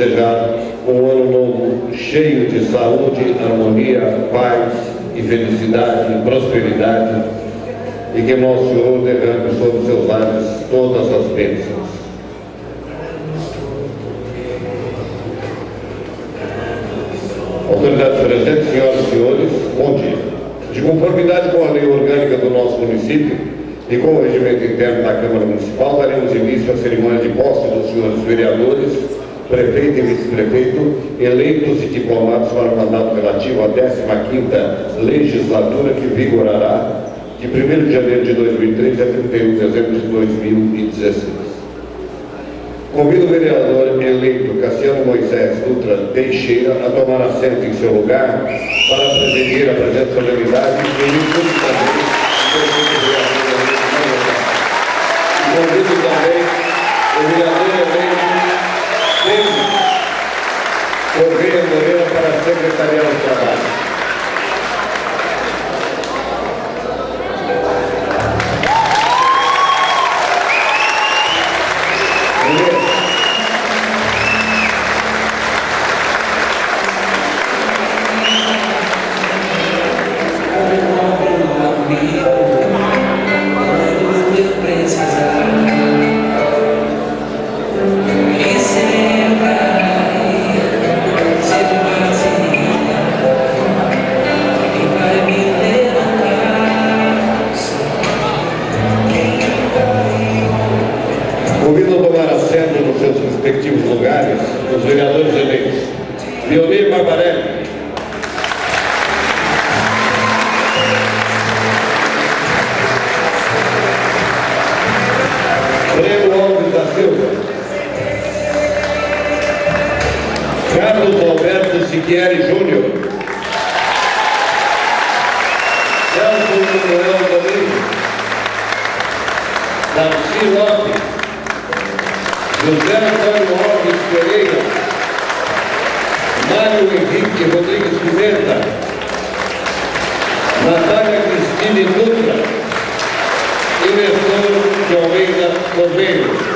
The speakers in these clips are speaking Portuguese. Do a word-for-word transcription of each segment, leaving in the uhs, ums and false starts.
desejar um ano novo cheio de saúde, harmonia, paz e felicidade e prosperidade, e que Nosso Senhor derrame sobre seus lares todas as bênçãos. Autoridades presentes, senhoras e senhores, bom dia. De conformidade com a lei orgânica do nosso município e com o regimento interno da Câmara Municipal, daremos início à cerimônia de posse dos senhores vereadores, prefeito e vice-prefeito, eleitos e diplomados para o mandato relativo à décima quinta legislatura, que vigorará de primeiro de janeiro de dois mil e treze a trinta e um de dezembro de dois mil e dezesseis. Convido o vereador eleito Cassiano Moisés Dutra Teixeira a tomar assento em seu lugar para presidir a presente solenidade e virtude da lei. Convido também o vereador eleito David Correia Moreira para a Secretaria do Trabalho. Convido a tomar assento nos seus respectivos lugares os vereadores eleitos. Leonir Barbarelli. Breno Alves da Silva. Carlos Alberto Siquieri Júnior. Celso Manuel Domingos. Darcy Lopes. José Antônio Alves Pereira, Mário Henrique Rodrigues Pimenta, Natália Cristine Dutra e Nestor de Almeida Cordeiro.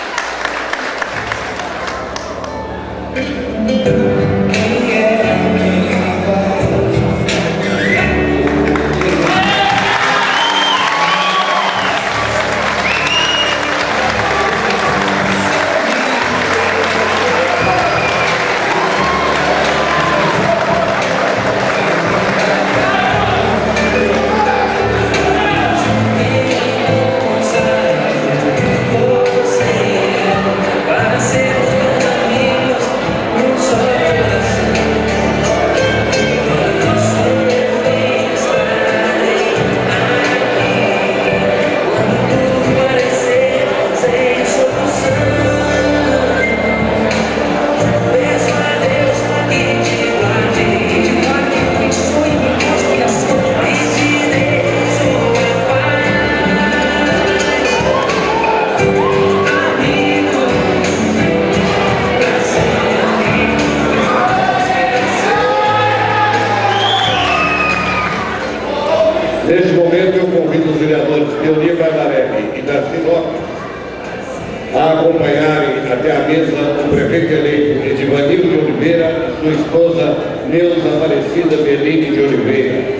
Neste momento, eu convido os vereadores Leonir Barbarelli e Darcy Lopes a acompanharem até a mesa o prefeito eleito Edivanildo de Oliveira e sua esposa Neuza Aparecida Bellini de Oliveira.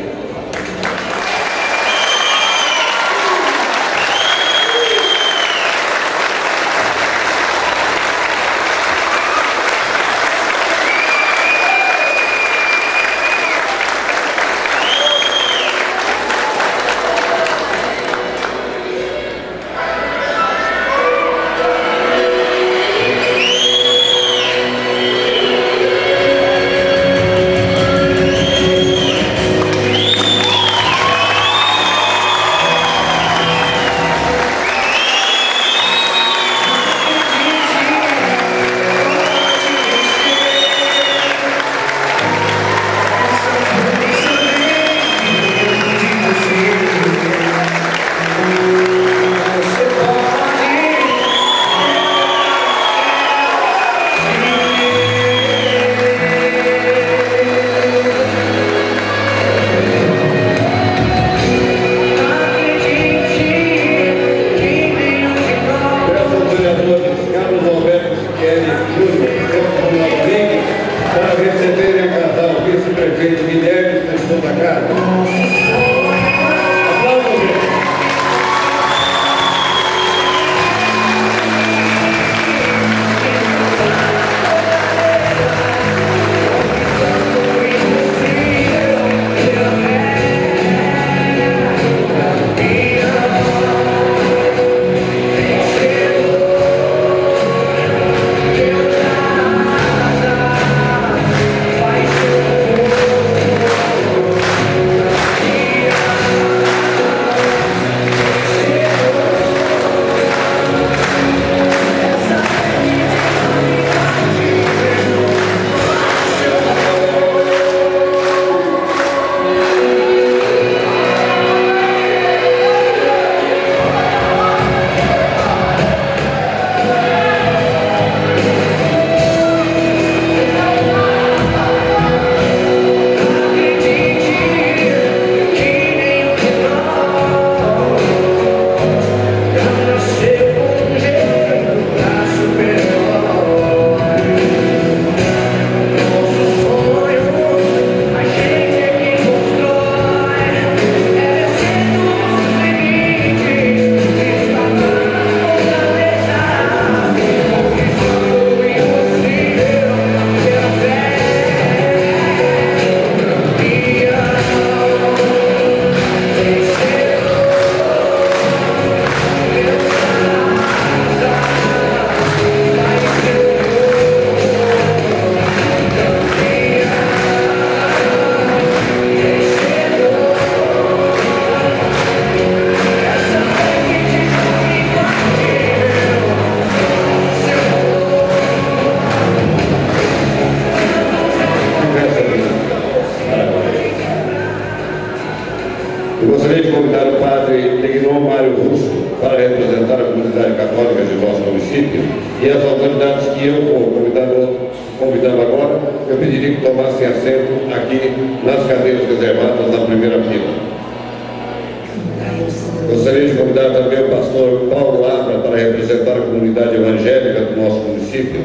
Eu gostaria de convidar o padre Tegnon Mário Russo para representar a comunidade católica de nosso município e as autoridades que eu vou convidando, convidando agora, eu pediria que tomassem assento aqui nas cadeiras reservadas na primeira fila. Gostaria de convidar também o pastor Paulo Abra para representar a comunidade evangélica do nosso município.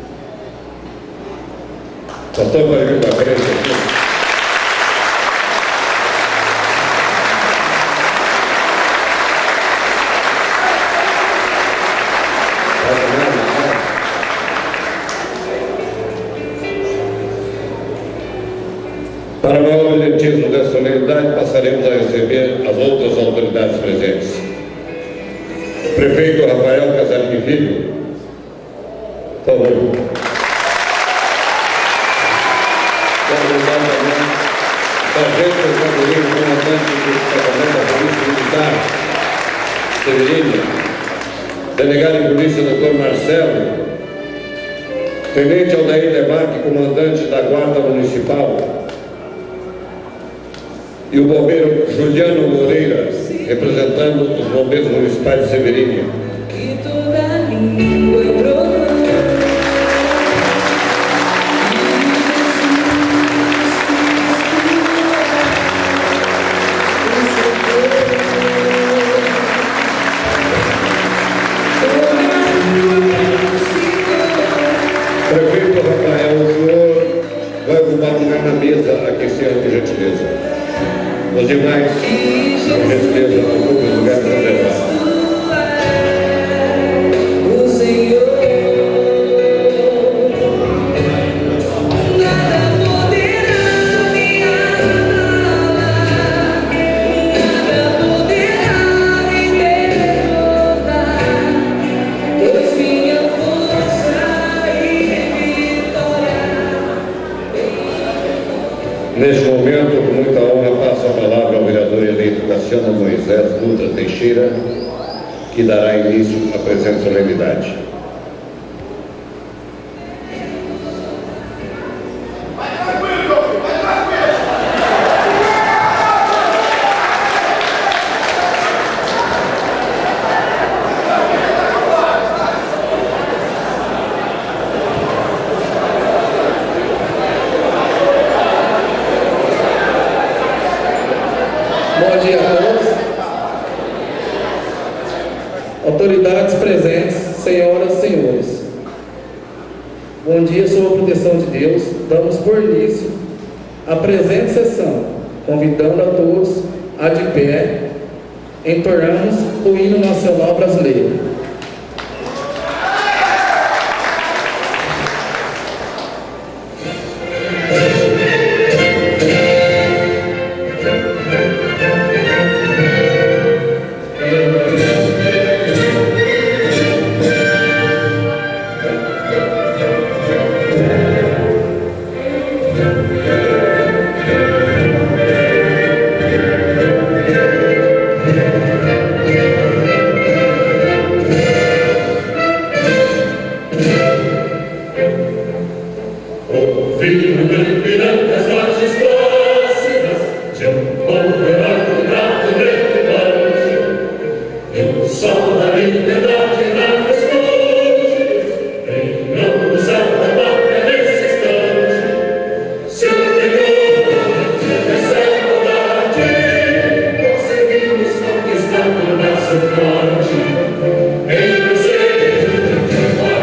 Pastor, pode vir para frente aqui. Para maior brilhantismo dessa solenidade, passaremos a receber as outras autoridades presentes. Prefeito Rafael Casalinho Filho, por favor. Sargento Escadrilho, comandante do Departamento da Polícia Militar, Severino. Delegado em Polícia, doutor Marcelo. Tenente Aldair Demarque, comandante da Guarda Municipal. E o bombeiro Juliano Moreira, representando os bombeiros municipais de Severino. Prefeito Rafael, o senhor vai ocupar lugar na mesa aquecendo, por gentileza. Os demais, com gentileza, ocupem os lugares reservados. Neste momento, com muita honra, passo a palavra ao vereador eleito Cassiano Moisés Dutra Teixeira, que dará início à presente solenidade. Bom dia a todos. Autoridades presentes, senhoras e senhores. Bom dia, sob a proteção de Deus, damos por início a presente sessão, convidando a todos a de pé entoarmos o hino nacional brasileiro.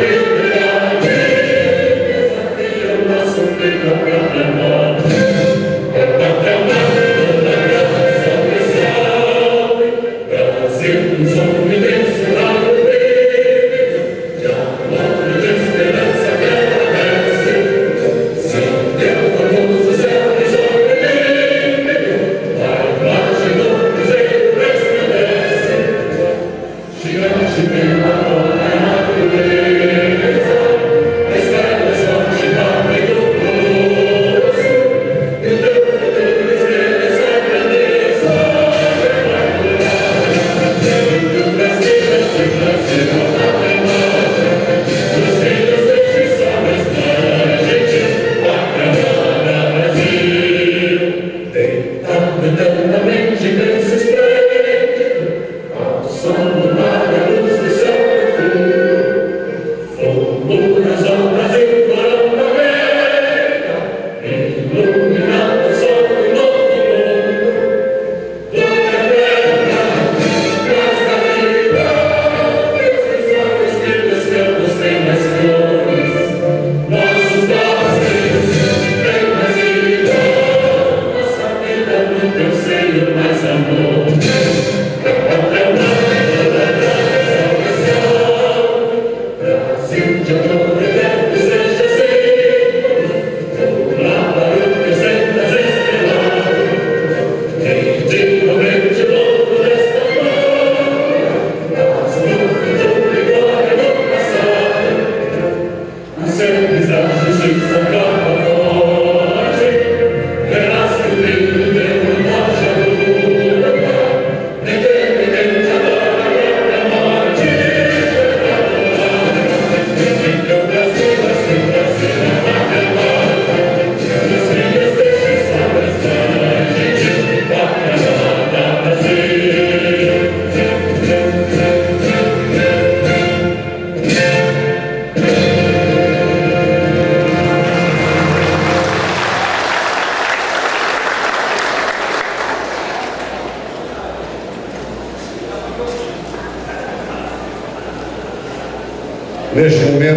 Thank you.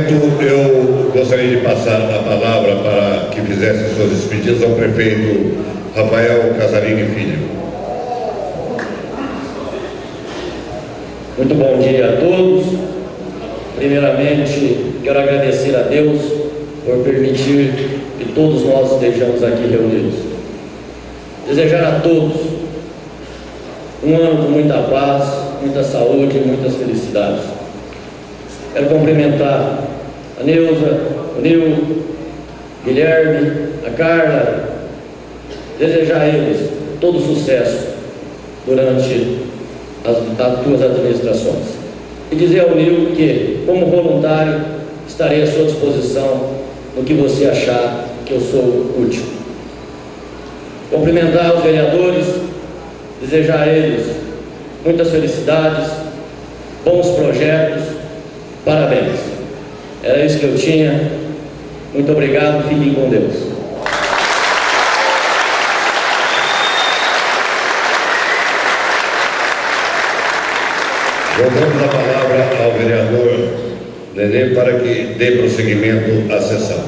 momento, eu gostaria de passar a palavra para que fizesse suas despedidas ao prefeito Rafael Casarini Filho. Muito bom dia a todos. Primeiramente, quero agradecer a Deus por permitir que todos nós estejamos aqui reunidos. Desejar a todos um ano com muita paz, muita saúde e muitas felicidades. Quero cumprimentar a Neuza, o Nil, Guilherme, a Carla, desejar a eles todo sucesso durante as, as duas administrações. E dizer ao Nil que, como voluntário, estarei à sua disposição no que você achar que eu sou útil. Cumprimentar os vereadores, desejar a eles muitas felicidades, bons projetos, parabéns. Era isso que eu tinha. Muito obrigado, fiquem com Deus. Voltamos a palavra ao vereador Nenê para que dê prosseguimento à sessão.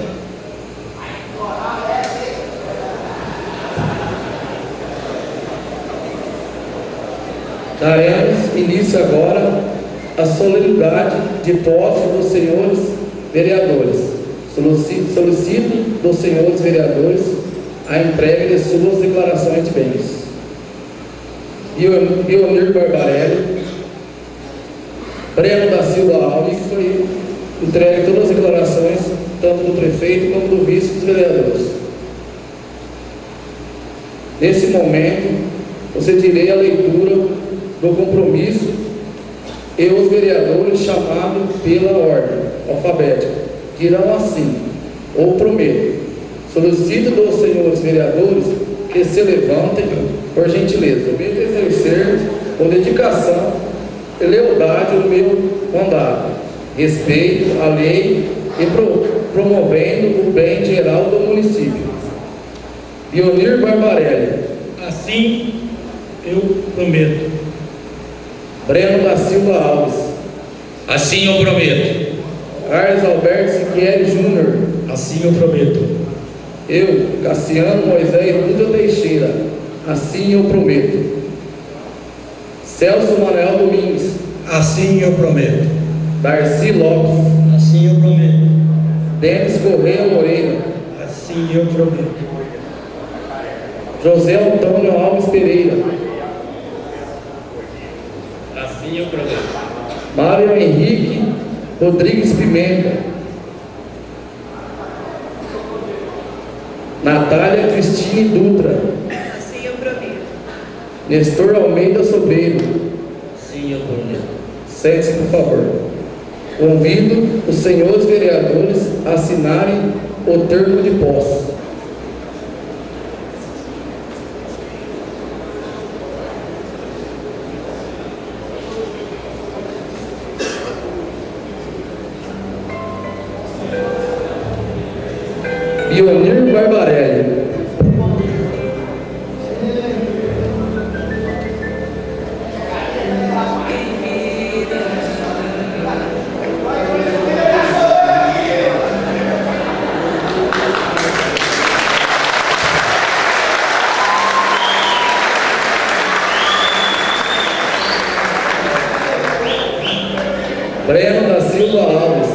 Daremos início agora à solenidade de posse dos senhores vereadores. Solicito, solicito dos senhores vereadores a entrega de suas declarações de bens. Ionir Barbarelli, Breno da Silva Alves, foi entregue todas as declarações, tanto do prefeito como do vice dos vereadores. Nesse momento, procederei à leitura do compromisso e os vereadores chamados pela ordem alfabética dirão assim: ou prometo. Solicito dos senhores vereadores que se levantem, por gentileza, prometo exercer com dedicação e lealdade o meu mandato, respeito à lei e pro, promovendo o bem geral do município. Ionir Barbarelli. Assim eu prometo. Breno da Silva Alves. Assim eu prometo. Carlos Alberto Siqueira Júnior. Assim eu prometo. Eu, Cassiano Moisés Duda Teixeira. Assim eu prometo. Celso Manuel Domingues. Assim eu prometo. Darcy Lopes. Assim eu prometo. Denis Correia Moreira. Assim eu prometo. José Antônio Alves Pereira. Assim eu prometo. Mário Henrique Rodrigues Pimenta. Natália Cristine Dutra. Assim eu prometo. Nestor Almeida Sobreiro. Sim, eu prometo. Sente-se, por favor. Convido os senhores vereadores a assinarem o termo de posse. Ionir Barbarelli. Breno da Silva Alves.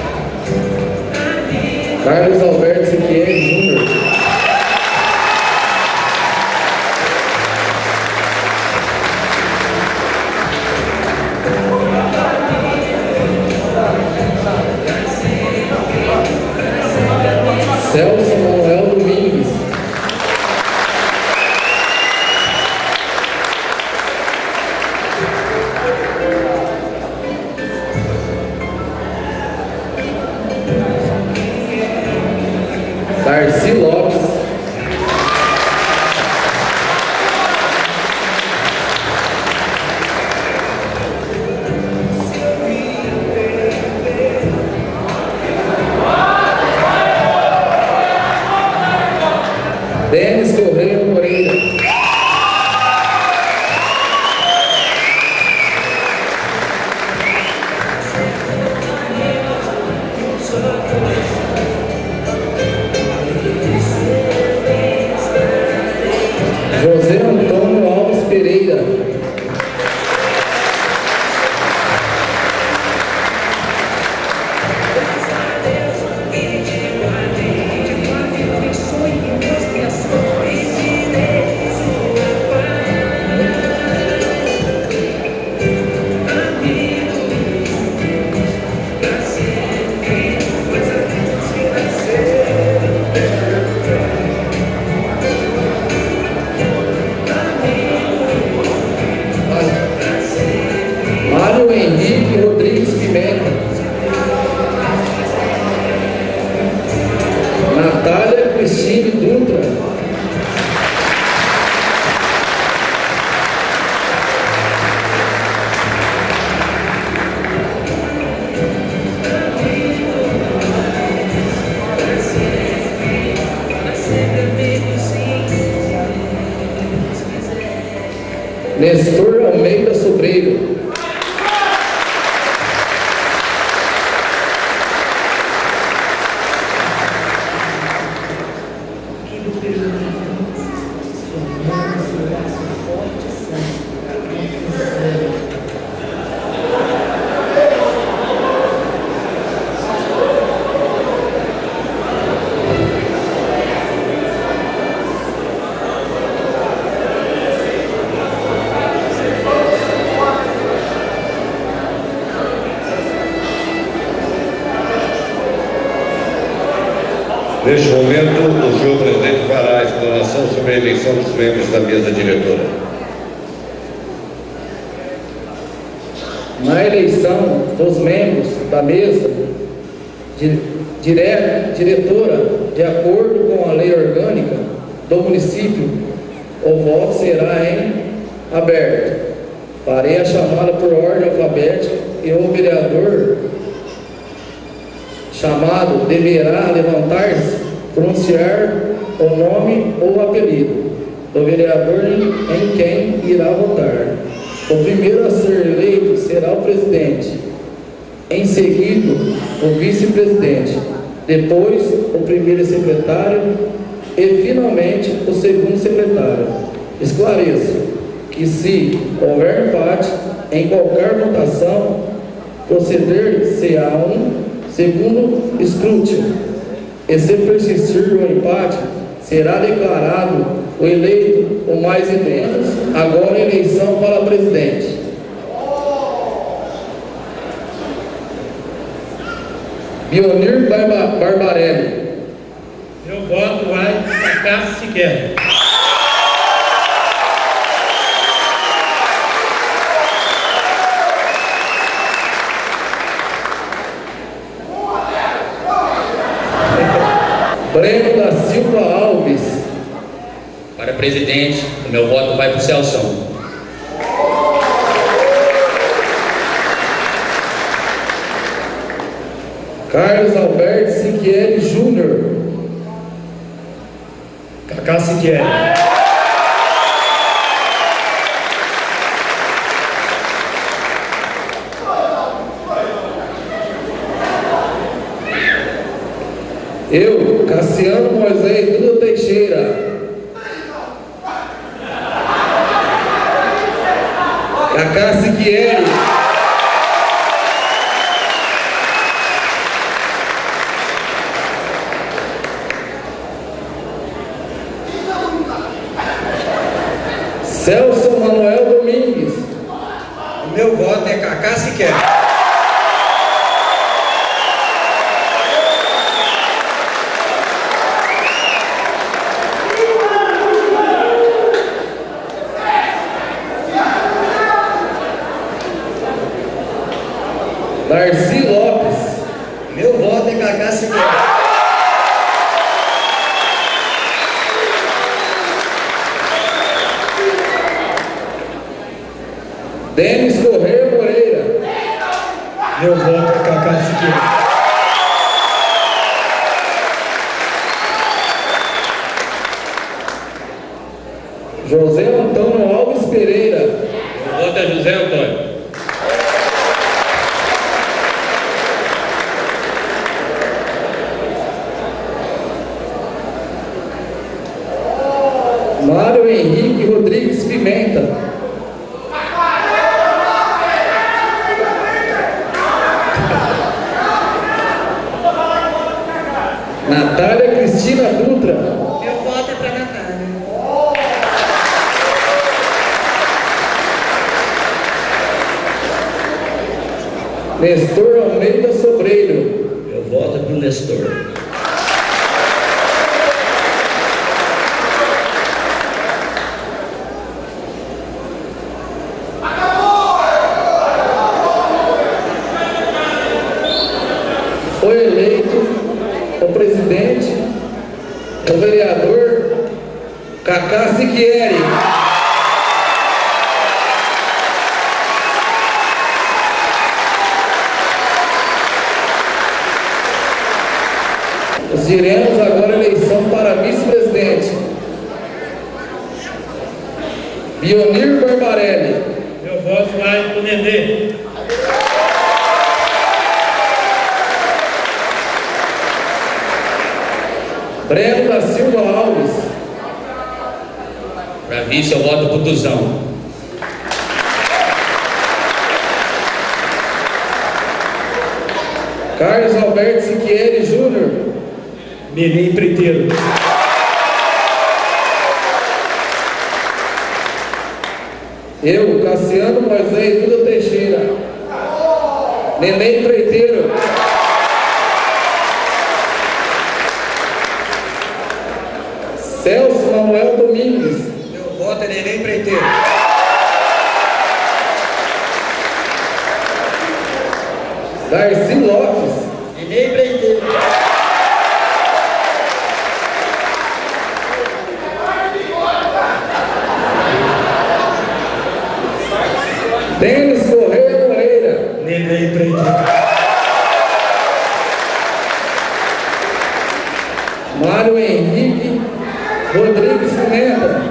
Carlos Alberto Siqueira Júnior. Pereira. Nestor Almeida Sobreiro. Neste momento, o senhor presidente fará a explanação sobre a eleição dos membros da mesa diretora. Na eleição dos membros da mesa di, dire, diretora, de acordo com a lei orgânica do município, o voto será em aberto. Farei a chamada por ordem alfabética e o vereador chamado deverá levantar-se, pronunciar o nome ou apelido do vereador em quem irá votar. O primeiro a ser eleito será o presidente, em seguida o vice-presidente, depois o primeiro secretário e finalmente o segundo secretário. Esclareço que se houver empate em qualquer votação, proceder-se-á um segundo escrútinio, e se persistir o empate, será declarado o eleito o mais idôneo. Agora eleição para presidente. Bionir Barba, Barbarelli. Meu voto vai para Cássio Siqueira. Breno da Silva Alves. Para presidente, o meu voto vai para o Celso. Carlos Alberto Siqueira Júnior. Cacá Siqueira. Eu, Cassiano Moisés Duda Teixeira. Cacá Siqueira. Celso Manuel Domingues. O meu voto é Cacá Siqueira. Darcy Lopes. Meu voto é Cacá Siqueira. Denis Correia Moreira. Meu voto é Cacá Siqueira. José Antônio Alves Pereira. Meu voto é José Antônio. Mário Henrique Rodrigues Pimenta. Cristina Dutra. Meu voto é para Natália. Nestor Almeida Sobreiro. Meu voto é para o Nestor. Foi eleito o presidente, o vereador Cacá Siquieri. Diremos agora a eleição para vice-presidente. Bionir Barbarelli. Meu voto vai para o Nenê. Breno da Silva Alves. Para vice eu voto para o Tuzão. Carlos Alberto Siquieri Júnior. Nenê Empreiteiro. Eu, Cassiano Moisés Duda Teixeira. Nenê Empreiteiro. Celso Manuel Domingues. Meu voto é Nenê Empreiteiro. Darcy Lopes. Nenê Empreiteiro. Denis Correia Moreira. Nenê Empreiteiro. Mário Henrique Rodrigues Pimenta.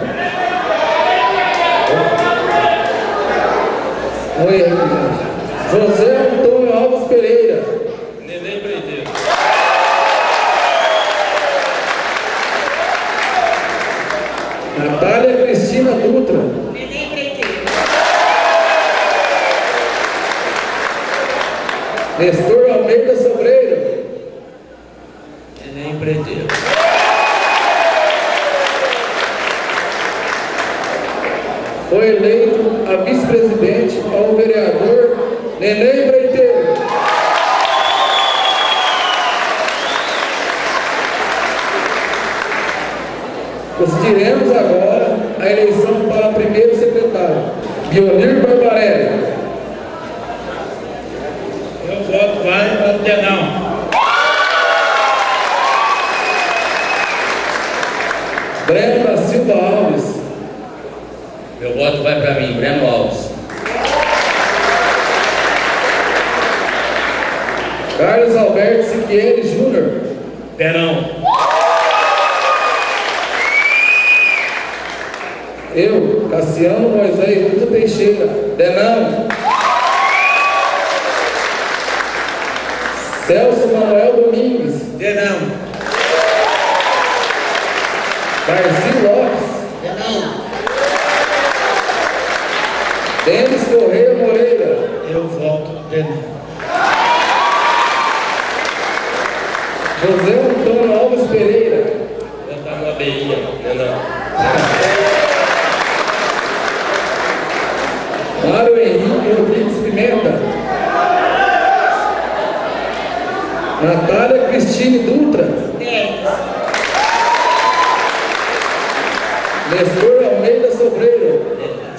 Oi, José Antônio Alves Pereira. Nenê Empreiteiro. Natália Cristina Dutra. Nenê Empreiteiro. Nestor Almeida Sobreiro. Nenê Empreiteiro. Foi eleito a vice-presidente ao vereador Nenê Empreiteiro. Decidiremos agora a eleição para primeiro secretário. Bionir Barbarelli. Meu voto vai para o Denão. Breno da Silva Alves. Meu voto vai para mim, Breno Alves. Carlos Alberto Siquieri Júnior. Denão. Eu, Cassiano Moisés Dutra Teixeira. Denão. Celso Manuel Domingues. Denão. Darcy Lopes. Denão. Denis Correia Moreira. Eu voto Denão. José Antônio Alves Pereira. Eu estava no A B I, Denão. Mário Henrique Rodrigues Pimenta. Natália Cristine Dutra. dez. Nestor Almeida Sobreiro.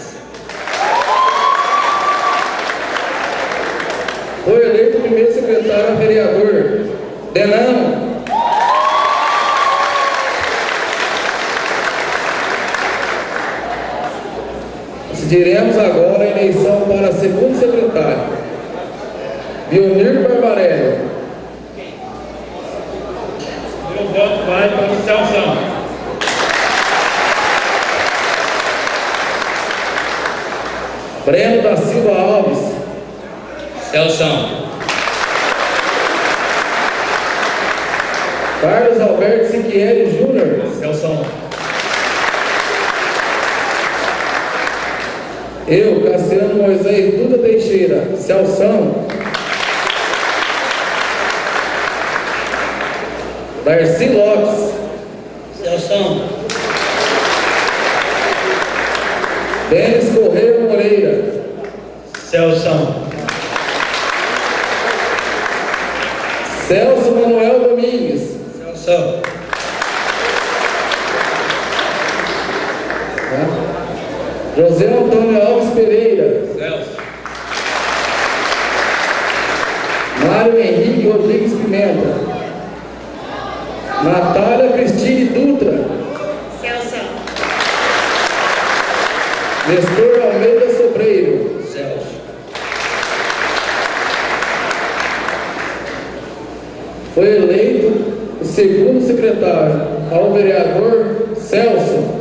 Foi eleito o primeiro secretário a vereador Denão. Decidiremos agora a eleição para segundo secretário. Bionir Barbarelli. Meu voto vai para o Celso. Breno da Silva Alves. Celso. Carlos Alberto Siquieri Júnior. Celso. Eu, Cassiano Moisés Duda Teixeira. Celção. Darcy Lopes. Celção. Denis Correia Moreira. Celção. Celso Manuel Domingues. Celção. José Antônio Alves Pereira. Celso. Mário Henrique Rodrigues Pimenta. Natália Cristine Dutra. Celso. Nestor Almeida Sobreiro. Celso. Foi eleito o segundo secretário ao vereador Celso.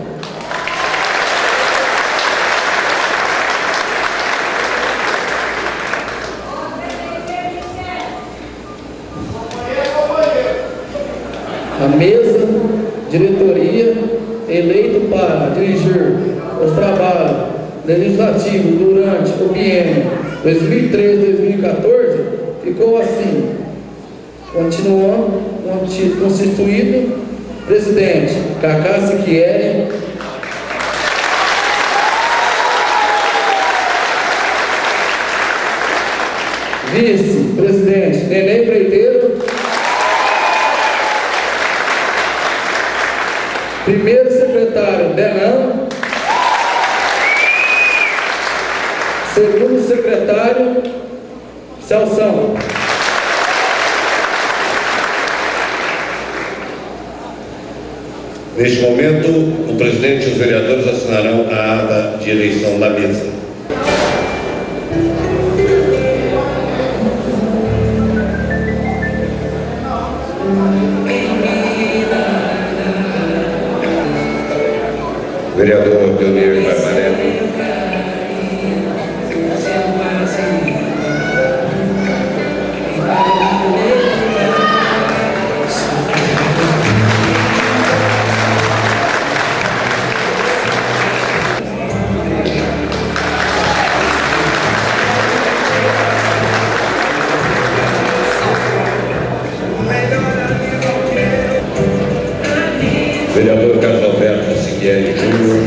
A mesa, diretoria, eleito para dirigir os trabalhos legislativos durante o biênio dois mil e treze a dois mil e quatorze, ficou assim. Continuando, constituído, presidente Cacá Siquieri, vice-presidente Neném Preiteiro, primeiro secretário Denão, segundo secretário Celção. Neste momento, o presidente e os vereadores assinarão a ata de eleição da mesa. Vereador Leonir Barbarelli. Vereador Carlos Alberto Siquieri Júnior.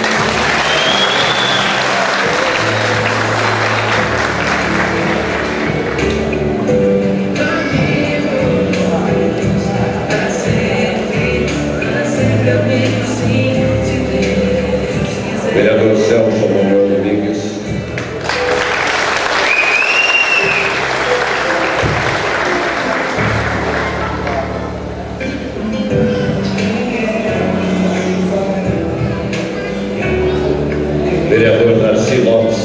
Vereador Celso Manuel Domingues. Vereador Darcy Lopes.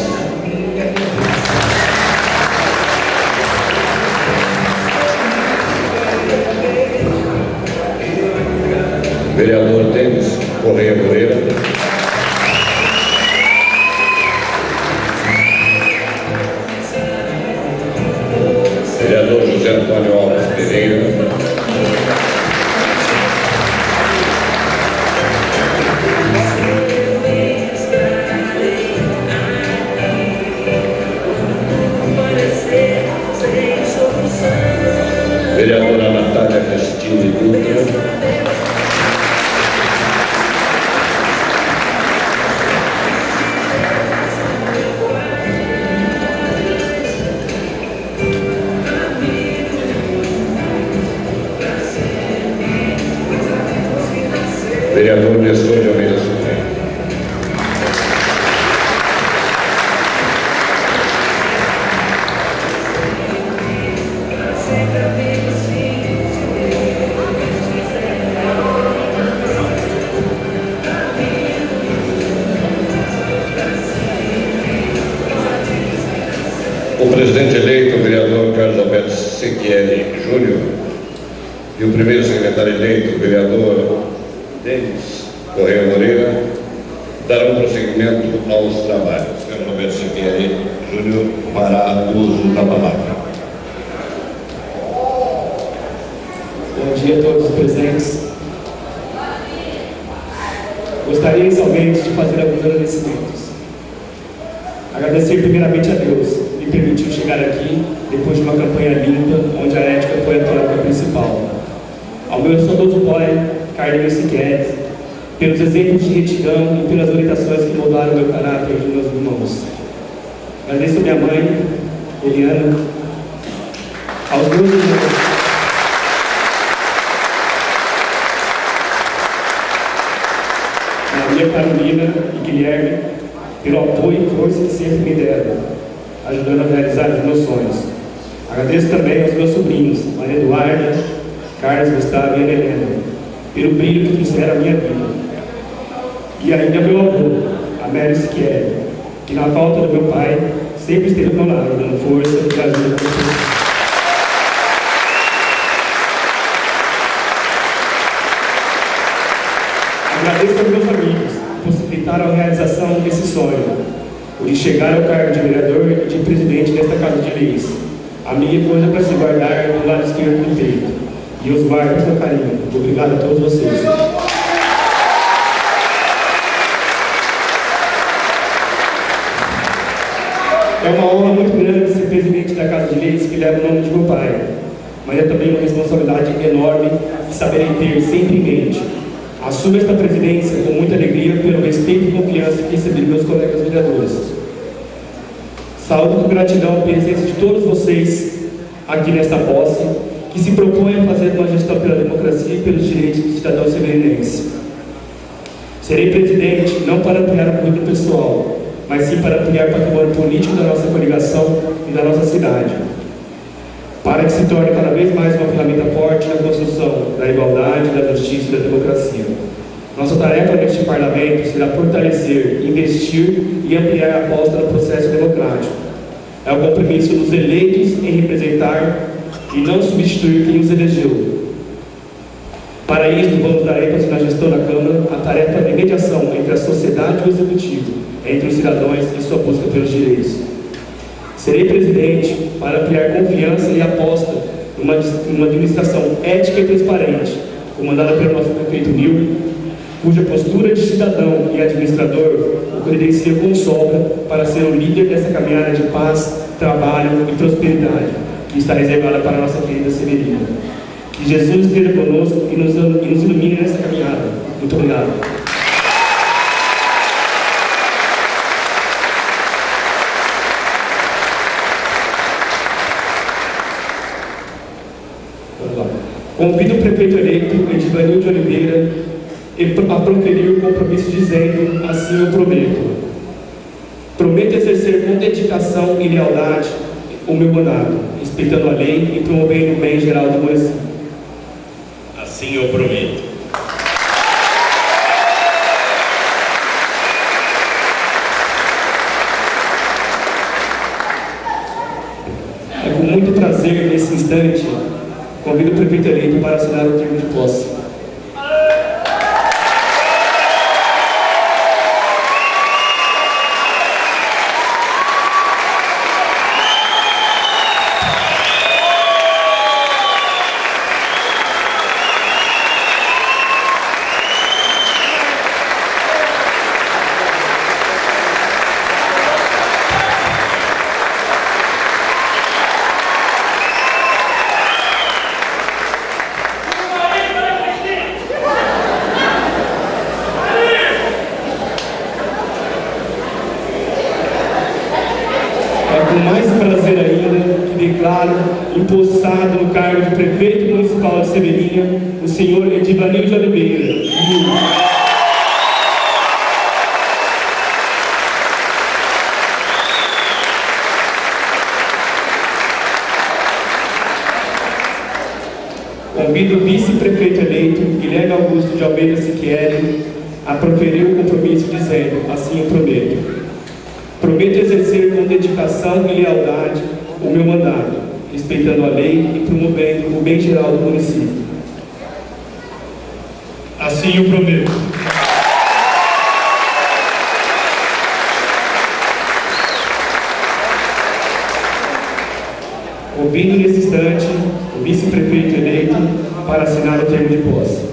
Vereador Denis Correia Moreira. Vereador José Antônio Alves Pereira. Vereadora Natália Cristine Dutra. Vereador Nestor de Almeida Sobreiro. O presidente eleito, o vereador Carlos Alberto Siquieri Júnior, e o primeiro secretário eleito, o vereador Denis Correia Moreira, darão prosseguimento aos trabalhos. Carlos Alberto Siquieri Júnior fará uso da palavra. Bom dia a todos os presentes. Gostaria inicialmente de fazer alguns agradecimentos. Agradecer primeiramente a Deus, que me permitiu chegar aqui depois de uma campanha limpa, onde a ética foi a tônica principal. Ao meu saudoso pai, Carlinhos Siqueri, pelos exemplos de retidão e pelas orientações que moldaram meu caráter e de meus irmãos. Agradeço a minha mãe, Eliana, aos meus irmãos, a minha Carolina e Guilherme, pelo apoio e força que sempre me deram, ajudando a realizar os meus sonhos. Agradeço também aos meus sobrinhos, Maria Eduarda, Carlos, Gustavo e Ana Helena, pelo brilho que trouxeram a minha vida. E ainda meu avô, Amélio Siqueira, que na falta do meu pai, sempre esteve ao meu lado, dando força e ajuda para você. Agradeço aos meus amigos que possibilitaram a realização desse sonho, o de chegar ao cargo de vereador e de presidente desta Casa de Leis. A minha coisa para se guardar do lado esquerdo do peito, e os guardo com carinho. Obrigado a todos vocês. É uma honra muito grande ser presidente da Casa de Leis que leva o nome de meu pai, mas é também uma responsabilidade enorme que saberei ter sempre em mente. Assumo esta presidência com muita alegria pelo respeito e confiança que recebi dos meus colegas vereadores. Saúdo com gratidão a presença de todos vocês aqui nesta posse, que se propõem a fazer uma gestão pela democracia e pelos direitos do cidadão severinense. Serei presidente não para ampliar o currículo pessoal, mas sim para ampliar o patrimônio político da nossa coligação e da nossa cidade, para que se torne cada vez mais uma ferramenta forte na construção da igualdade, da justiça e da democracia. Nossa tarefa neste parlamento será fortalecer, investir e ampliar a aposta no processo democrático. É o compromisso dos eleitos em representar e não substituir quem os elegeu. Para isso, vamos dar ênfase na gestão da Câmara a tarefa de mediação entre a sociedade e o Executivo, entre os cidadãos e sua busca pelos direitos. Serei presidente para ampliar confiança e aposta numa, numa administração ética e transparente, comandada pelo nosso prefeito Nil, cuja postura de cidadão e administrador o credencia com sobra para ser o líder dessa caminhada de paz, trabalho e prosperidade que está reservada para a nossa querida Severina. Que Jesus esteja conosco e nos, e nos ilumine nessa caminhada. Muito obrigado. Convido o prefeito eleito, Edivanil de Oliveira, a proferir o compromisso dizendo, assim eu prometo. Prometo exercer com dedicação e lealdade o meu mandato, respeitando a lei e promovendo o bem geral do município. Assim eu prometo. É com muito prazer, nesse instante, convido o prefeito eleito para assinar o termo de posse. Empossado no cargo de prefeito municipal de Severina, o senhor Edivanil de Oliveira. Convido o vice-prefeito eleito, Guilherme Augusto de Almeida Siqueri, a proferir o compromisso dizendo, assim eu prometo. Prometo exercer com dedicação e lealdade o meu mandato, respeitando a lei e promovendo o bem geral do município. Assim eu prometo. Convido nesse instante o vice-prefeito eleito para assinar o termo de posse.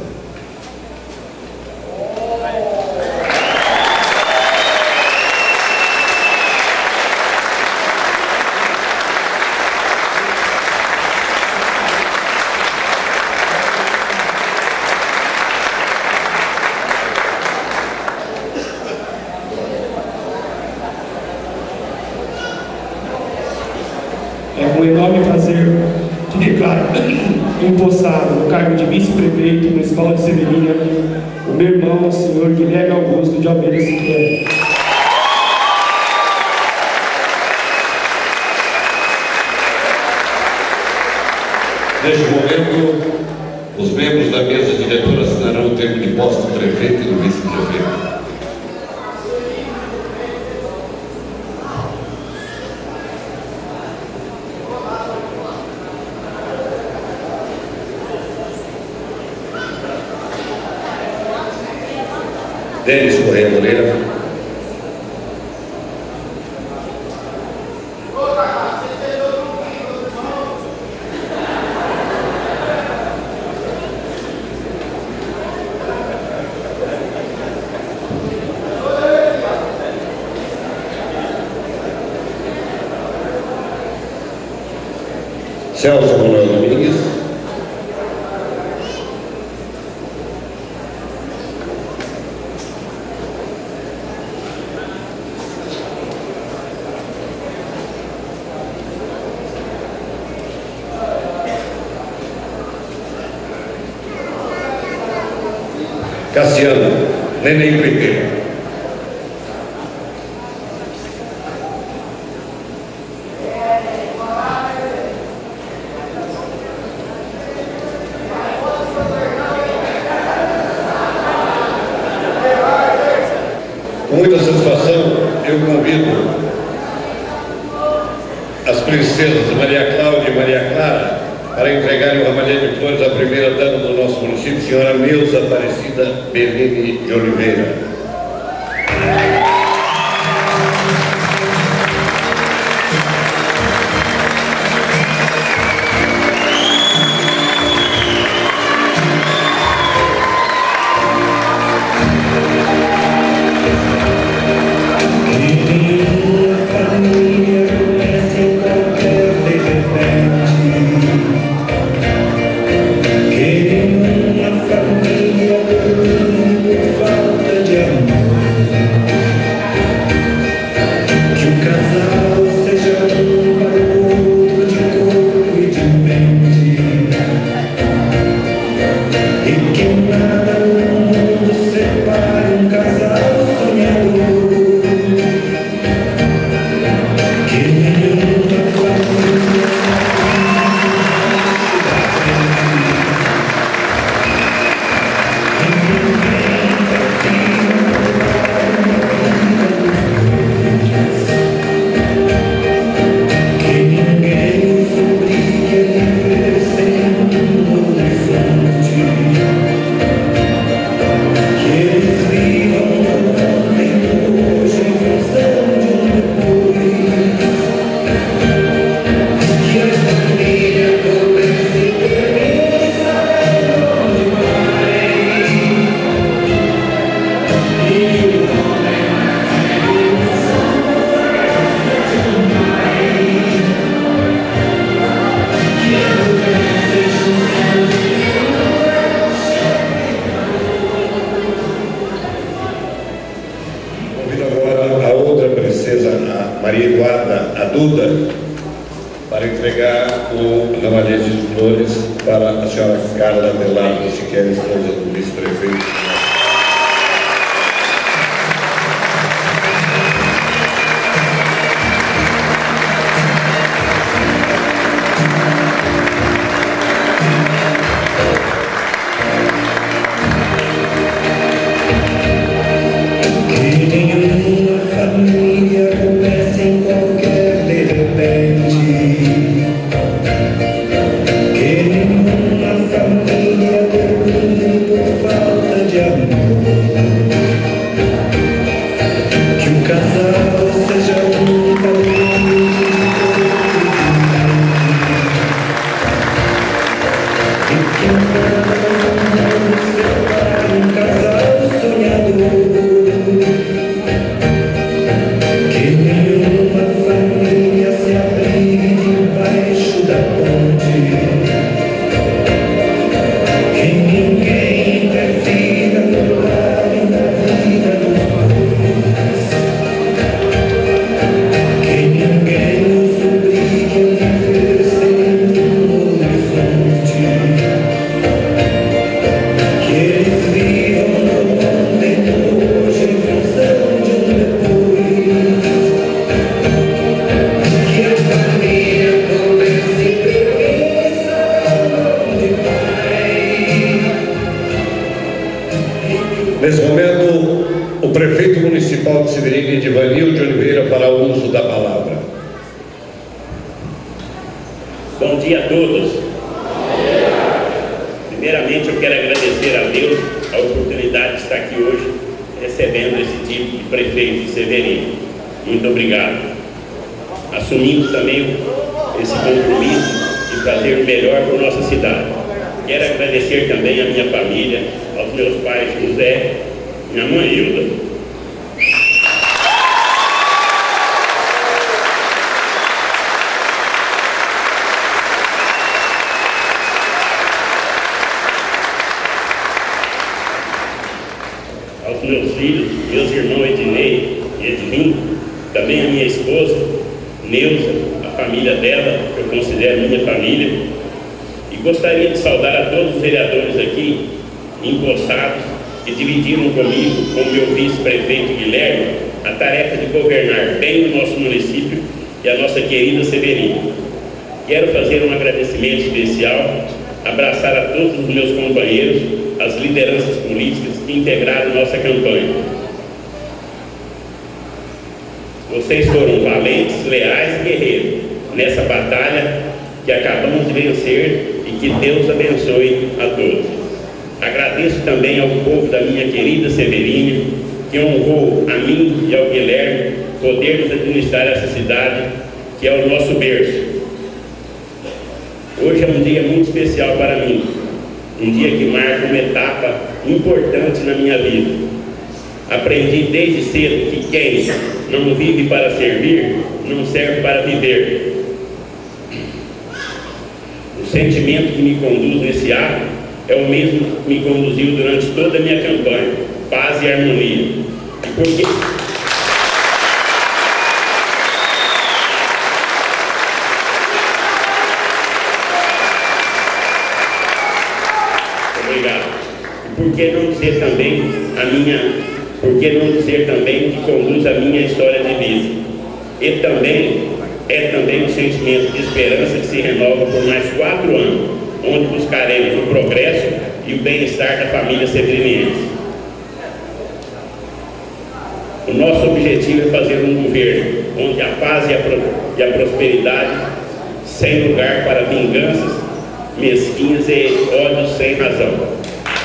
É com enorme prazer que declaro empossado no cargo de vice-prefeito municipal de Severina o meu irmão, o senhor Guilherme Augusto de Almeida Siqueira. Neste momento, os membros da mesa diretora assinarão o termo de posse do prefeito e do vice-prefeito. Denis Correia Moreira. Celso Manuel Domingues. Cassiano Neném Pequeno. Com muita satisfação, eu convido as princesas Maria Cláudia e Maria Clara para entregarem o ramalhete de flores à primeira dama do nosso município, senhora Neuza Aparecida Bellini de Oliveira. Maria Eduarda Aduda para entregar o ramalhete de flores para a senhora Carla Adelardo Siqueira, esposa do vice-prefeito. Família dormindo por falta de amor. designe Divanil de Oliveira para o uso da palavra. Bom dia a todos. Primeiramente, eu quero agradecer a Deus a oportunidade de estar aqui hoje recebendo esse título de prefeito de Severino. Muito obrigado. Assumindo também esse compromisso de fazer o melhor por nossa cidade. Quero agradecer também à minha família, aos meus pais José, minha mãe Hilda. Aos meus filhos, meus irmãos Ednei e Edvin, também a minha esposa, Neuza, a família dela, que eu considero minha família. E gostaria de saudar a todos os vereadores aqui, empossados, que dividiram comigo, com o meu vice-prefeito Guilherme, a tarefa de governar bem o nosso município e a nossa querida Severino. Quero fazer um agradecimento especial, abraçar a todos os meus companheiros, as lideranças políticas que integraram nossa campanha. Vocês foram valentes, leais e guerreiros nessa batalha que acabamos de vencer e que Deus abençoe a todos. Agradeço também ao povo da minha querida Severina, que honrou a mim e ao Guilherme podermos administrar essa cidade, que é o nosso berço. Hoje é um dia muito especial para mim, um dia que marca uma etapa importante na minha vida. Aprendi desde cedo que quem não vive para servir, não serve para viver. O sentimento que me conduz nesse ato é o mesmo que me conduziu durante toda a minha campanha: paz e harmonia. E por quê? Obrigado. E por que não dizer também a minha Por que não dizer também que conduz a minha história de vida? E também é também um sentimento de esperança que se renova por mais quatro anos, onde buscaremos o progresso e o bem-estar da família severinense. O nosso objetivo é fazer um governo onde a paz e a, pro, e a prosperidade, sem lugar para vinganças mesquinhas e ódios sem razão.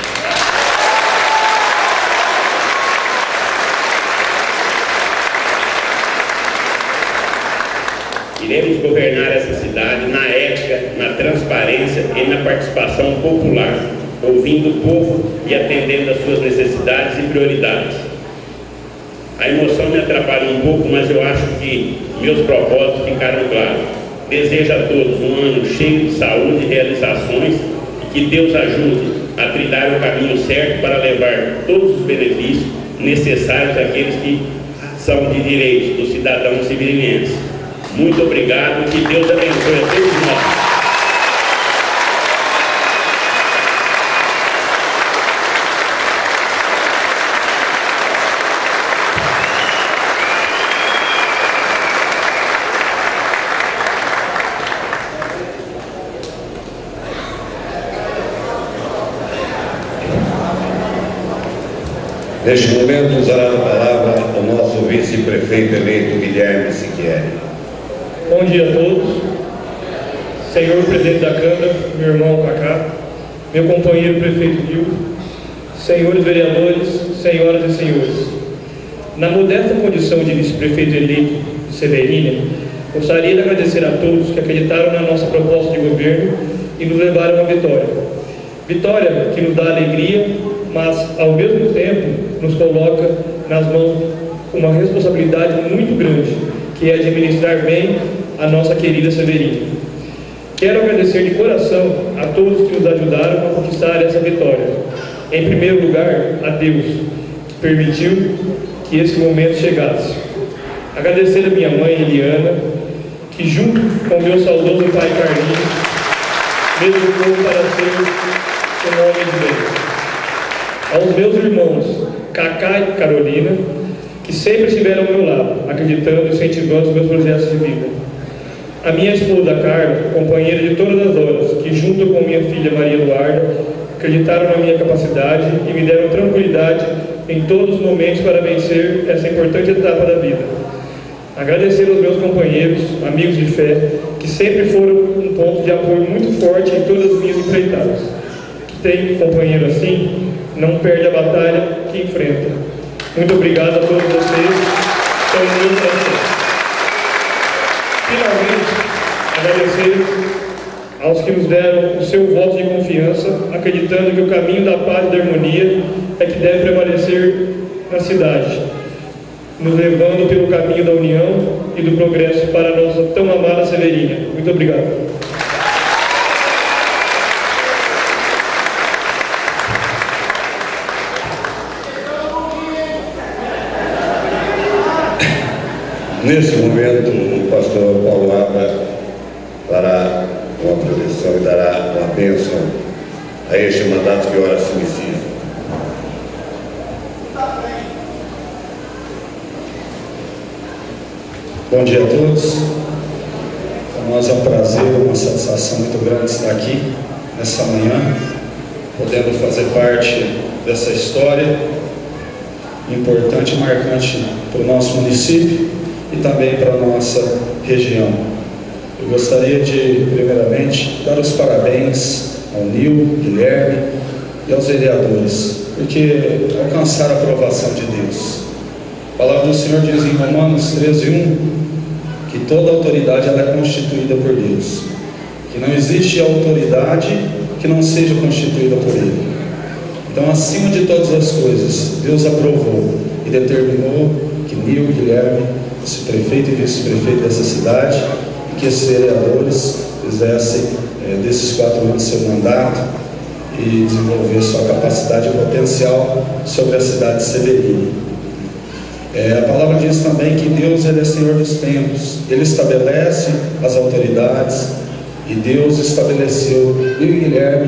Iremos governar essa cidade na ética, na transparência e na participação popular, ouvindo o povo e atendendo às suas necessidades e prioridades. A emoção me atrapalha um pouco, mas eu acho que meus propósitos ficaram claros. Desejo a todos um ano cheio de saúde e realizações e que Deus ajude a trilhar o caminho certo para levar todos os benefícios necessários àqueles que são de direitos dos cidadãos severinenses. Muito obrigado e que Deus abençoe a todos nós. Neste momento usará a palavra o nosso vice-prefeito eleito Guilherme Siquieri. Bom dia a todos. Senhor presidente da Câmara, meu irmão Cacá, meu companheiro prefeito Nildo, senhores vereadores, senhoras e senhores. Na modesta condição de vice-prefeito eleito de Severina, gostaria de agradecer a todos que acreditaram na nossa proposta de governo e nos levaram à vitória. Vitória que nos dá alegria, mas ao mesmo tempo nos coloca nas mãos uma responsabilidade muito grande, que é administrar bem a nossa querida Severina. Quero agradecer de coração a todos que nos ajudaram a conquistar essa vitória. Em primeiro lugar, a Deus, que permitiu que esse momento chegasse. Agradecer a minha mãe, Eliana, que junto com meu saudoso pai Carlinhos, me educou para ser um homem de bem. Aos meus irmãos, Cacá e Carolina, que sempre estiveram ao meu lado, acreditando e incentivando os meus projetos de vida. A minha esposa Carla, companheira de todas as horas, que junto com minha filha Maria Eduarda, acreditaram na minha capacidade e me deram tranquilidade em todos os momentos para vencer essa importante etapa da vida. Agradecer aos meus companheiros, amigos de fé, que sempre foram um ponto de apoio muito forte em todas as minhas empreitadas. Que tem companheiro assim, não perde a batalha que enfrenta. Muito obrigado a todos vocês. São muito presentes. Finalmente, agradecer aos que nos deram o seu voto de confiança, acreditando que o caminho da paz e da harmonia é que deve prevalecer na cidade, nos levando pelo caminho da união e do progresso para a nossa tão amada Severina. Muito obrigado. Nesse momento, o pastor Paulo Abra fará uma proteção e dará uma bênção a este mandato que ora se inicia. Bom dia a todos. Para nós é um prazer, uma satisfação muito grande estar aqui nessa manhã, podendo fazer parte dessa história importante e marcante para o nosso município e também para a nossa região. Eu gostaria de, primeiramente, dar os parabéns ao Nil, Guilherme e aos vereadores, porque alcançaram a aprovação de Deus. A palavra do Senhor diz em Romanos treze, um, que toda autoridade ela é constituída por Deus, que não existe autoridade que não seja constituída por Ele. Então, acima de todas as coisas, Deus aprovou e determinou que Nil, Guilherme, esse prefeito e vice-prefeito dessa cidade, e que esses vereadores fizessem é, desses quatro anos seu mandato e desenvolver sua capacidade e potencial sobre a cidade de Severina. É, a palavra diz também que Deus ele é Senhor dos tempos, Ele estabelece as autoridades, e Deus estabeleceu eu e Guilherme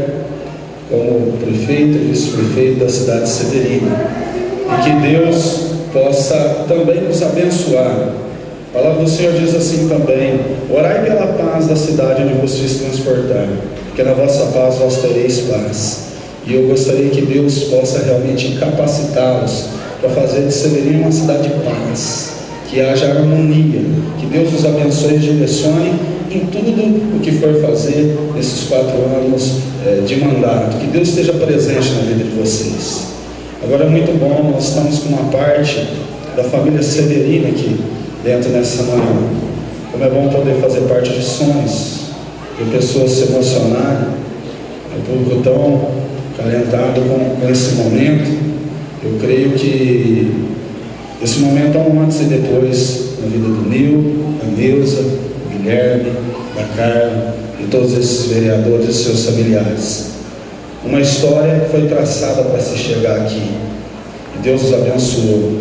como prefeito e vice-prefeito da cidade de Severina, e que Deus possa também nos abençoar. A palavra do Senhor diz assim também: orai pela paz da cidade onde vocês transportarem, porque na vossa paz vós tereis paz. E eu gostaria que Deus possa realmente capacitá-los para fazer de Severina uma cidade de paz, que haja harmonia, que Deus os abençoe e direcione em tudo o que for fazer nesses quatro anos eh, de mandato, que Deus esteja presente na vida de vocês. Agora é muito bom, nós estamos com uma parte da família Severina aqui dentro dessa manhã. Como é bom poder fazer parte de sonhos, de pessoas se emocionarem, o público tão calentado com, com esse momento. Eu creio que esse momento é um antes e depois na vida do Nil, da Neuza, do Guilherme, da Carla e todos esses vereadores e seus familiares. Uma história que foi traçada para se chegar aqui, e Deus os abençoou.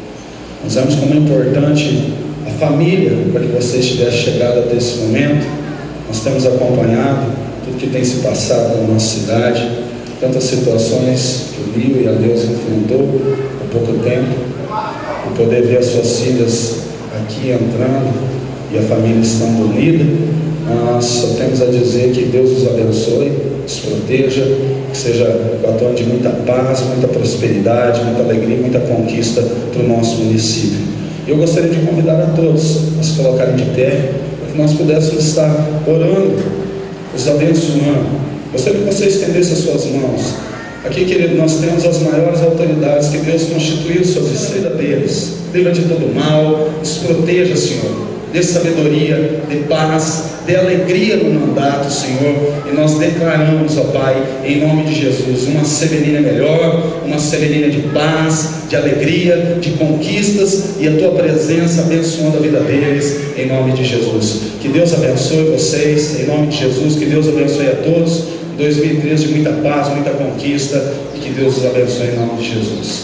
Nós vemos como é importante a família para que vocês tivessem chegado até esse momento. Nós temos acompanhado tudo que tem se passado na nossa cidade, tantas situações que o Nil e a Deus enfrentou há pouco tempo, e poder ver as suas filhas aqui entrando e a família estando unida. Nós só temos a dizer que Deus os abençoe, os proteja, que seja quatro anos de muita paz, muita prosperidade, muita alegria, muita conquista para o nosso município. Eu gostaria de convidar a todos a se colocarem de pé, para que nós pudéssemos estar orando, os abençoando. Gostaria que você estendesse as suas mãos. Aqui, querido, nós temos as maiores autoridades que Deus constituiu sobre a vida deles. Livra de todo mal, nos proteja, Senhor. Dê sabedoria, dê paz, dê alegria no mandato, Senhor. E nós declaramos, ó Pai, em nome de Jesus, uma Severina melhor, uma Severina de paz, de alegria, de conquistas, e a Tua presença abençoando a vida deles, em nome de Jesus. Que Deus abençoe vocês, em nome de Jesus. Que Deus abençoe a todos. dois mil e treze de muita paz, muita conquista, e que Deus os abençoe em nome de Jesus.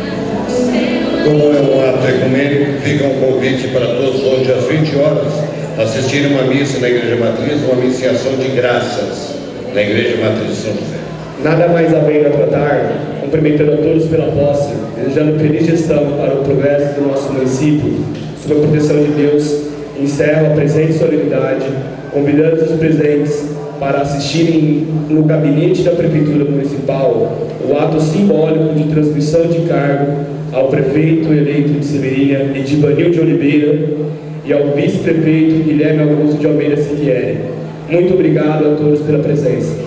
Como é um ato ecumênico, fica um convite para todos hoje às vinte horas assistirem uma missa na Igreja Matriz, uma missa em ação de graças na Igreja Matriz de São José. Nada mais havendo a tratar, cumprimentando a todos pela posse, desejando feliz gestão para o progresso do nosso município, sob a proteção de Deus, encerro a presente solenidade, convidando os presentes para assistirem no gabinete da Prefeitura Municipal o ato simbólico de transmissão de cargo ao prefeito eleito de Severinha, Edivanil de Oliveira, e ao vice-prefeito Guilherme Augusto de Almeida Siquieri. Muito obrigado a todos pela presença.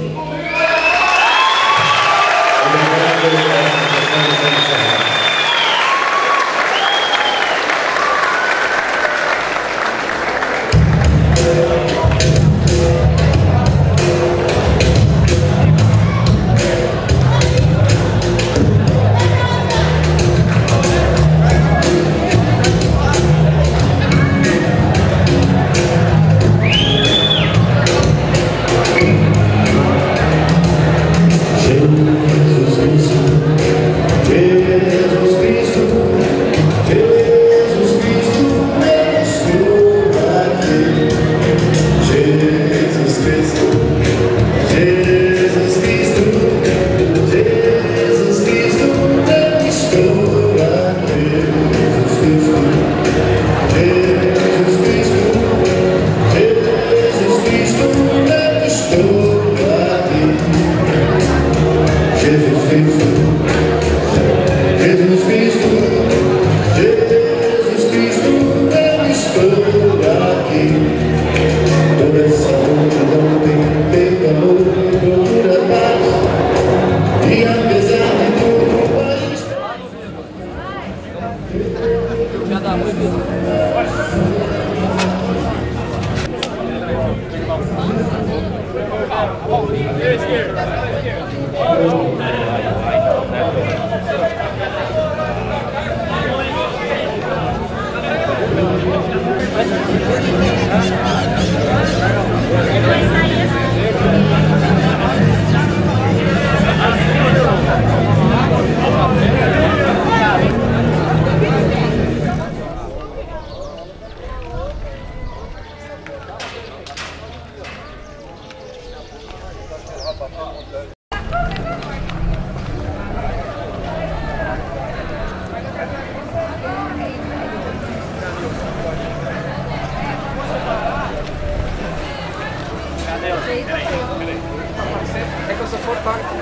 É que eu sou fotógrafo.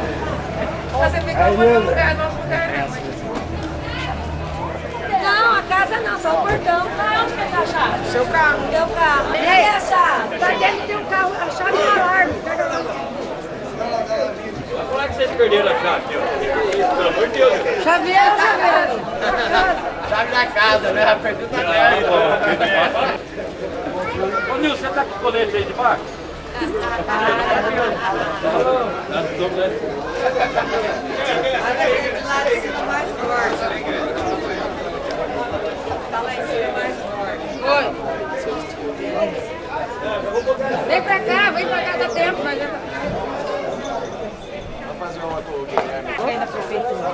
Você fica no lugar, no lugar não. A casa não, só o portão. Onde que tá a chave? Seu carro. Meu carro. E aí a chave? Tá dentro de um carro, a chave é um alarme. Como é que vocês perderam a chave? Pelo amor de Deus. Chaveiro, chaveiro. Chave da casa, né? Perdeu da casa. Ô Nilson, você tá com o colete aí de baixo? Vem pra cá, vem pra cá, dá tempo. Mas... Vamos fazer uma com o Guilherme. Vem na prefeitura.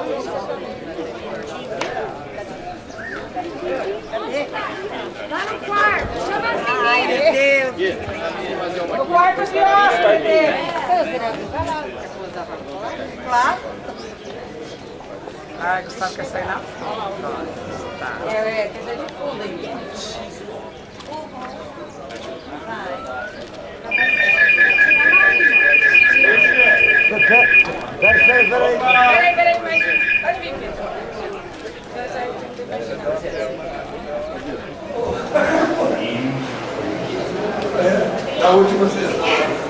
Lá no quarto, chama as meninas. Ai, meu Deus. No quarto aqui, ó. Claro. Ai, Gustavo quer sair na foto. Tá. É, é, tem de fundo aí. Peraí, peraí, peraí. Peraí, peraí, mas pode vir, Pedro. Da última sessão.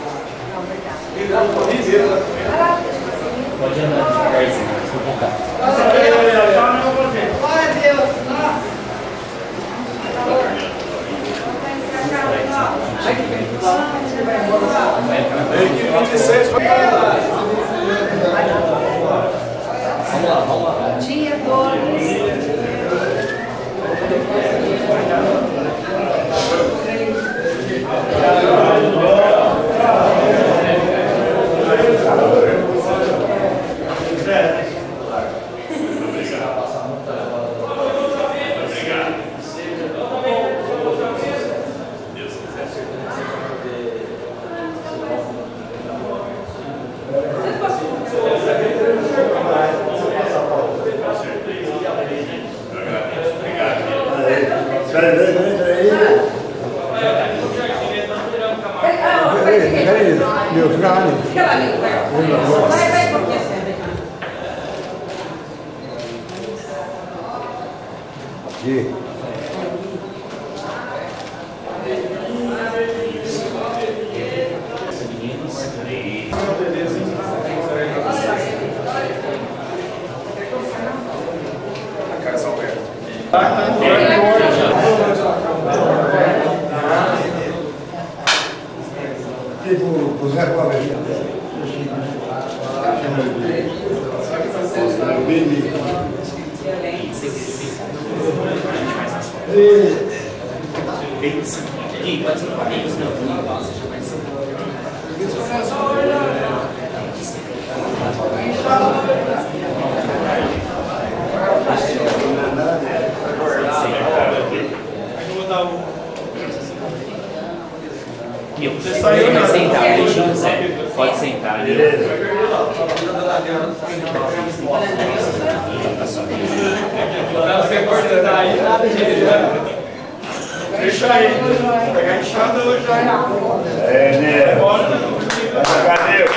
Pode andar devagarzinho, se voltar. Glória a Deus. Vamos lá, vamos lá. Bom dia a todos. Deus Aqui. A cara são abertas. Tipo, o Zé Cláudio. Aqui, pode ser amigos, não, não, você já vai ser. Você saiu, pode sentar, deixa o Zé. Pode sentar, né? Você corta aí, nada de. Deixa aí. Pegar enxada hoje já. É, né? Cadê?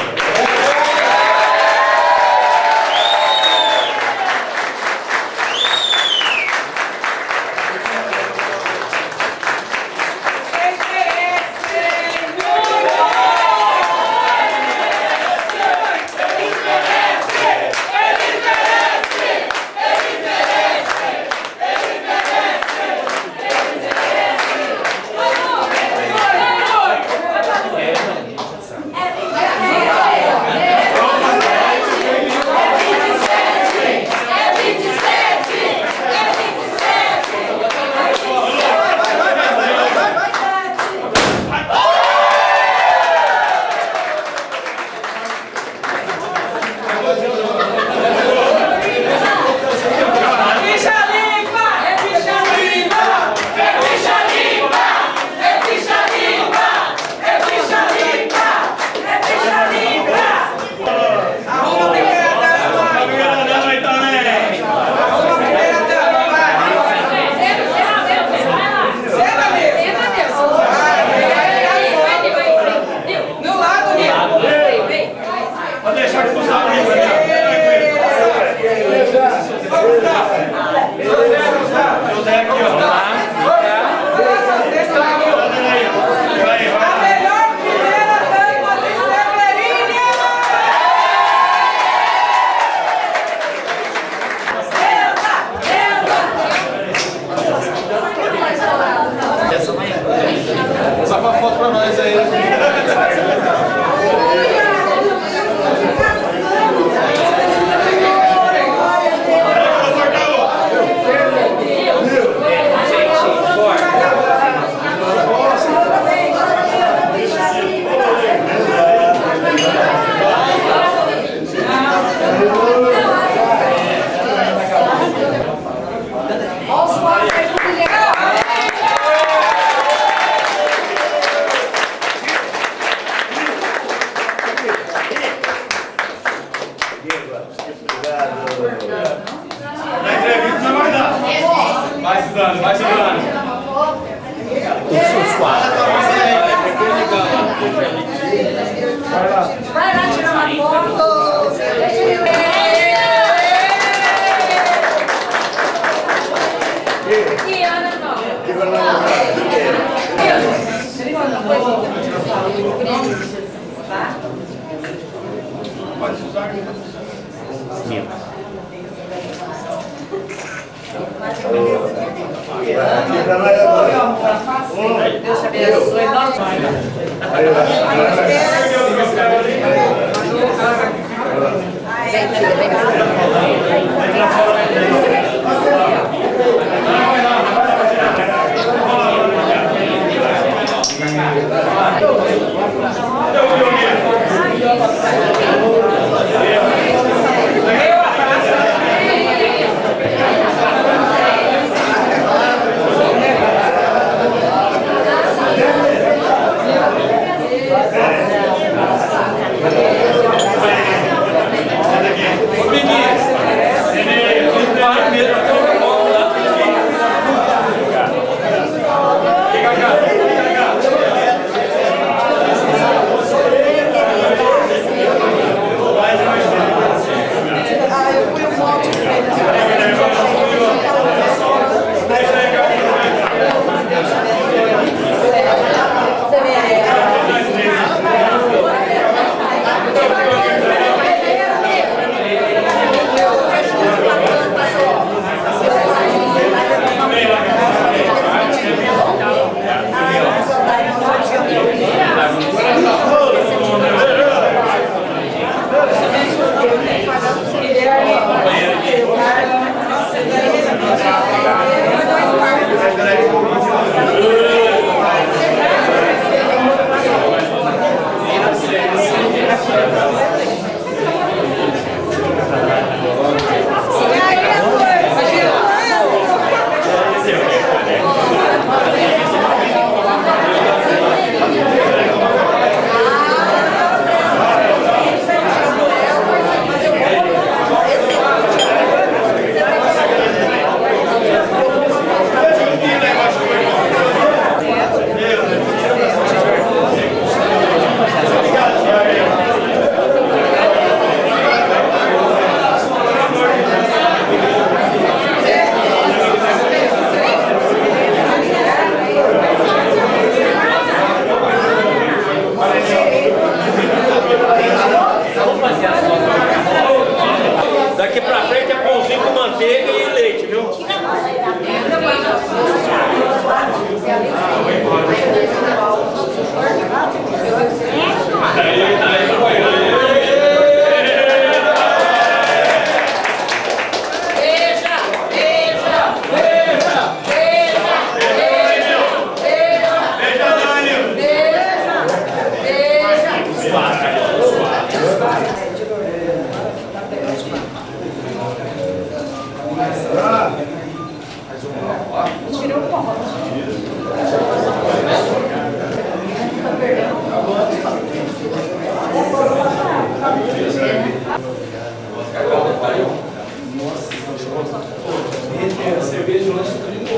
Deus te abençoe.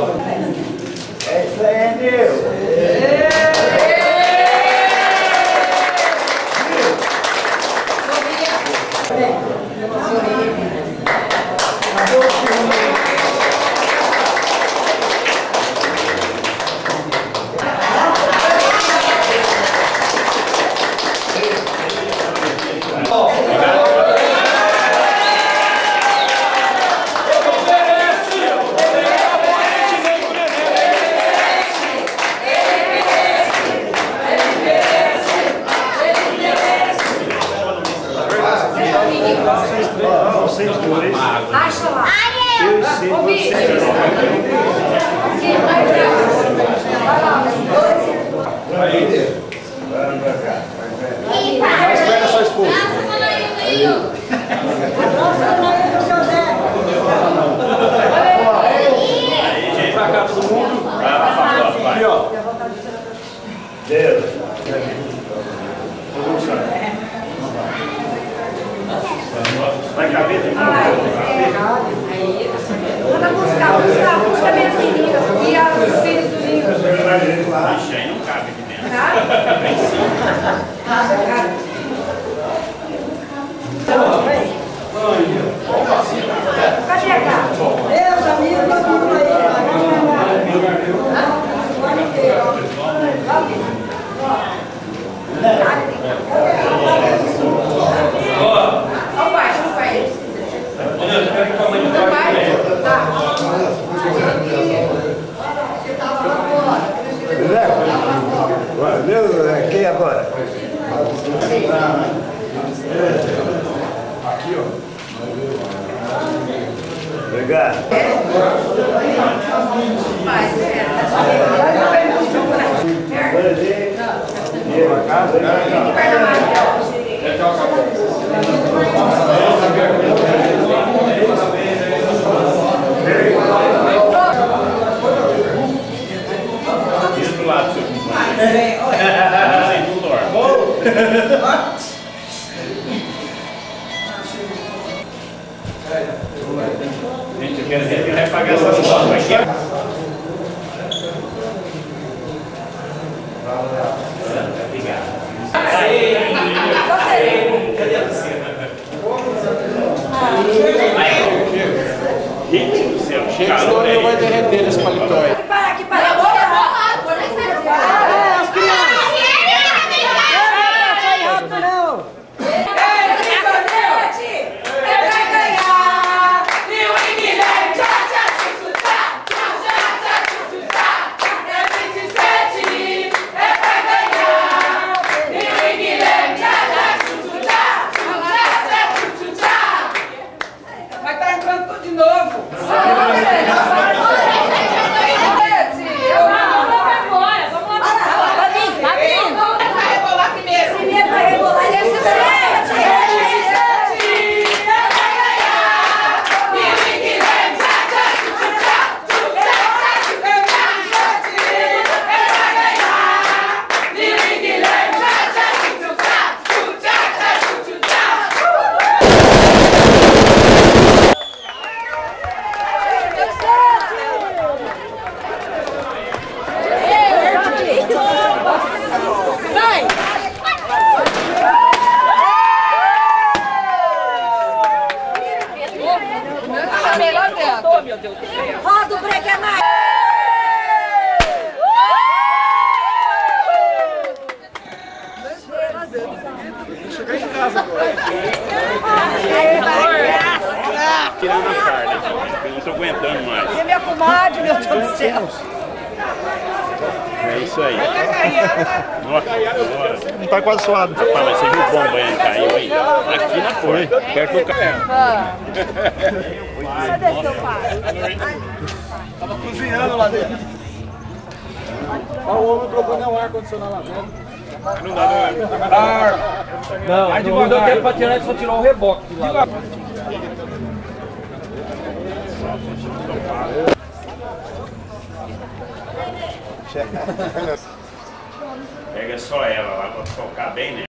É isso aí, Deus. Vocês dois. Acha lá. Eu sei vocês. Aí, Deus. Vai pra cá. Mais perto da sua esposa. Vem pra cá todo mundo. Aqui, ó. Deus. Todo mundo sai. Vai cabeça. Manda buscar, buscar, busca minhas meninas e os filhos do livro. Ixi, aí não cabe aqui dentro. Cabe? Em cima. Cabe, cabe. Cadê a gata? Deus, amigo, tá tudo aí. Ó, o pai, o pai. Não vai? Tá. Deus, quem agora? Aqui, ó. Obrigado. Isso do lado do seu companheiro. Não sei tudo, ó. Gente, eu quero ver quem vai pagar essa foto aqui. Obrigado. Cadê a piscina? Gente do céu, chega, senão ele vai derreter nesse paletó aí. Que para, que para. Agora é rápido. É, as crianças. Não, não. Vai estar entrando tudo de novo. Vai rebolar primeiro. Primeiro vai rebolar e esse roda o breque mais. Chegar em casa agora. Tirando a carne, eu não estou aguentando mais. E minha comadre, meu Deus do céu. É isso aí. Nossa, agora. Não tá quase suado. Rapaz, mas você viu o bomba aí, caiu aí? Aqui na foi, perto do carro. Cadê seu pai? Tava cozinhando lá dentro. Olha o homem trocando o ar-condicionado lá dentro. Não dá, não. Não, não deu tempo pra tirar, ele só tirou um reboque de lá. Pega só ela lá pra tocar bem, né?